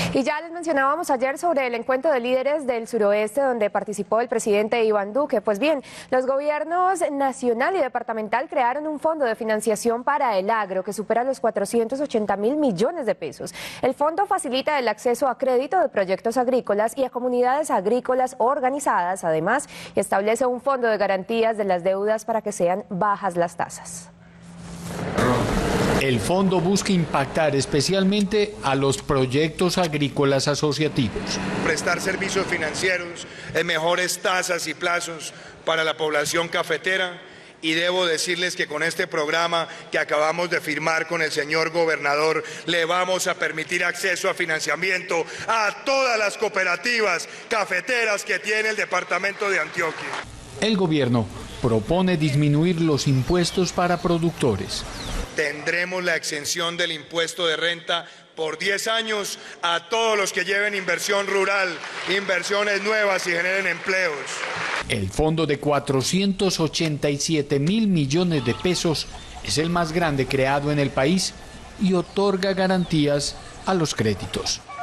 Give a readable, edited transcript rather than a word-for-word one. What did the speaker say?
Y ya les mencionábamos ayer sobre el encuentro de líderes del suroeste donde participó el presidente Iván Duque. Pues bien, los gobiernos nacional y departamental crearon un fondo de financiación para el agro que supera los 480.000 millones de pesos. El fondo facilita el acceso a crédito de proyectos agrícolas y a comunidades agrícolas organizadas. Además, establece un fondo de garantías de las deudas para que sean bajas las tasas. El fondo busca impactar especialmente a los proyectos agrícolas asociativos. Prestar servicios financieros en mejores tasas y plazos para la población cafetera. Y debo decirles que con este programa que acabamos de firmar con el señor gobernador, le vamos a permitir acceso a financiamiento a todas las cooperativas cafeteras que tiene el departamento de Antioquia. El gobierno propone disminuir los impuestos para productores. Tendremos la exención del impuesto de renta por 10 años a todos los que lleven inversión rural, inversiones nuevas y generen empleos. El fondo de 487.000 millones de pesos es el más grande creado en el país y otorga garantías a los créditos.